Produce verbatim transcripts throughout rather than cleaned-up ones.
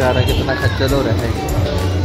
बेचारा कितना खच्चल हो रहा है।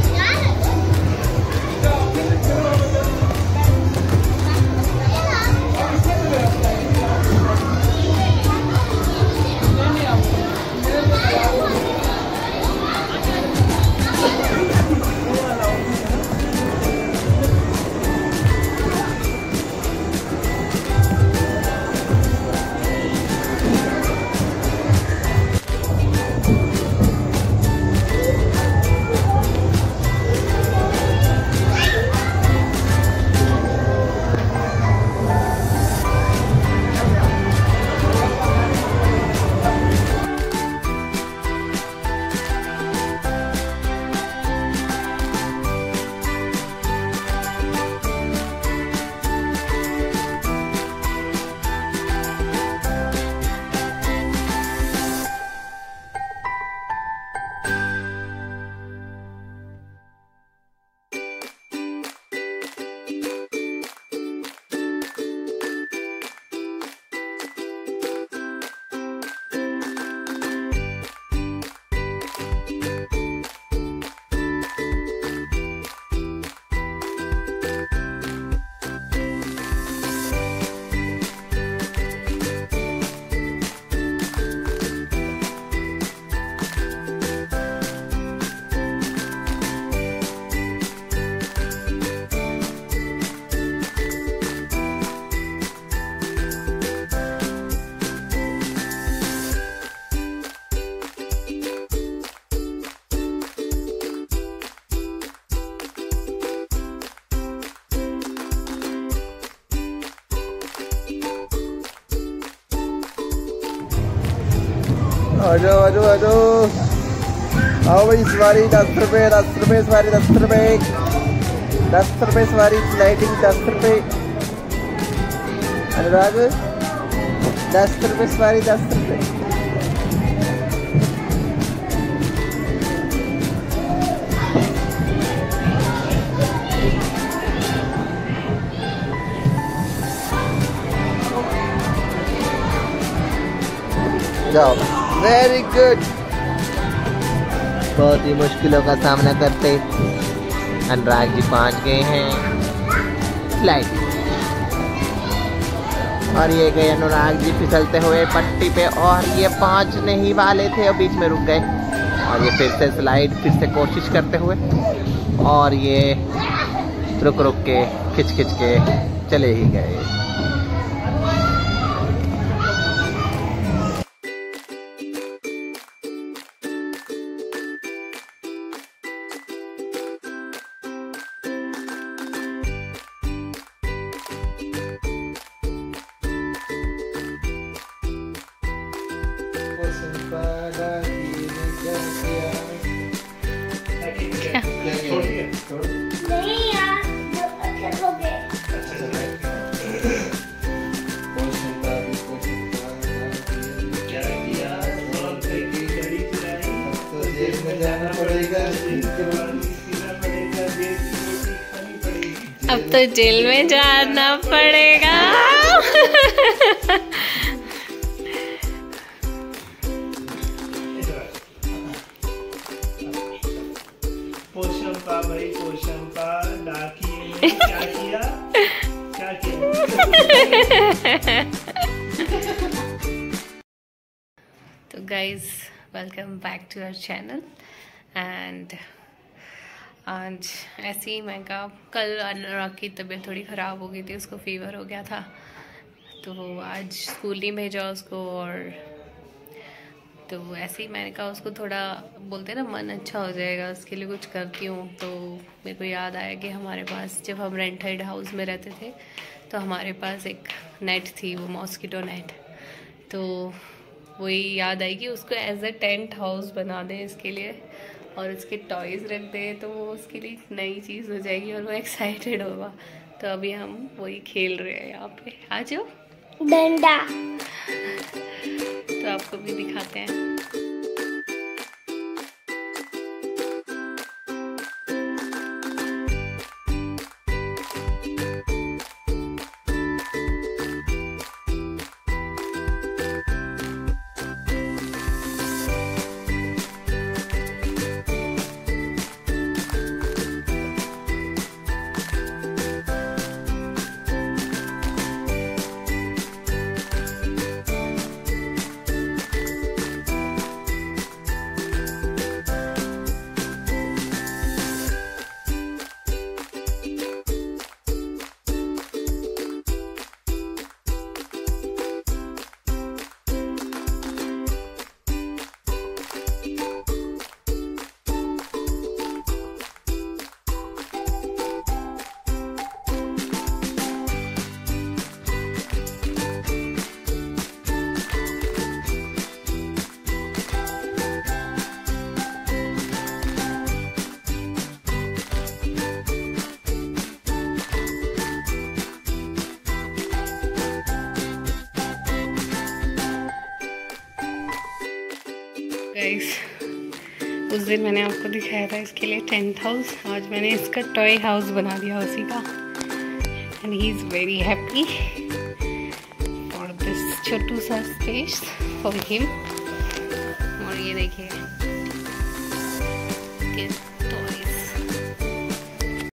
आ जाओ आ जाओ आ जाओ, आओ भाई सवारी दस रुपये दस रुपये सवारी दस रुपये दस रुपये सवारी स्लाइडिंग दस रुपये। अनुराग दस रुपये सवारी दस रुपये। जाओ, वेरी गुड। बहुत ही मुश्किलों का सामना करते अनुराग जी पहुंच गए हैं स्लाइड, और ये गए अनुराग जी फिसलते हुए पट्टी पे, और ये पहुंचने ही वाले थे और बीच में रुक गए, और ये फिर से स्लाइड फिर से कोशिश करते हुए, और ये रुक रुक के खिंच खिंच के चले ही गए। नहीं यार, हो गए। जाना पड़ेगा, अब तो जेल में जाना पड़ेगा। पोशंपा भाई पोशंपा डाकिए ने क्या किया क्या किया। तो guys welcome back to our channel. And आज ऐसे ही मैं कहा, कल अनुराग की तबीयत थोड़ी ख़राब हो गई थी, उसको फीवर हो गया था, तो आज स्कूल नहीं भेजा उसको, और तो ऐसे ही मैंने कहा उसको थोड़ा बोलते ना मन अच्छा हो जाएगा, उसके लिए कुछ करती हूँ। तो मेरे को याद आया कि हमारे पास जब हम रेंटेड हाउस में रहते थे तो हमारे पास एक नेट थी, वो मॉस्किटो नेट, तो वही याद आई कि उसको एज अ टेंट हाउस बना दें इसके लिए, और उसके टॉयज़ रख दें, तो वो उसके लिए एक नई चीज़ हो जाएगी और वो एक्साइटेड होगा। तो अभी हम वही खेल रहे हैं यहाँ पे। आ जाओ डंडा, तो आपको भी दिखाते हैं। गाइस उस दिन मैंने आपको दिखाया था इसके लिए टेंट हाउस, आज मैंने इसका टॉय हाउस बना दिया उसी का, and he is very happy for this छोटू सा स्पेस फॉर हिम। और ये देखिए